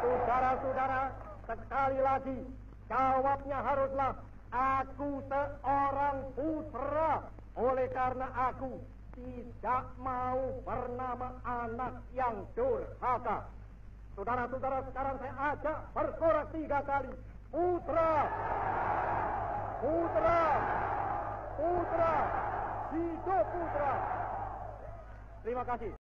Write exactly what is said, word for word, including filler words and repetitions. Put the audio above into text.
Saudara-saudara, sekali lagi, jawabnya haruslah aku seorang putra. Oleh karena aku tidak mau bernama anak yang durhaka. Saudara-saudara, sekarang saya ajak bersorak tiga kali. Putra, putra, putra, hidup putra. Terima kasih.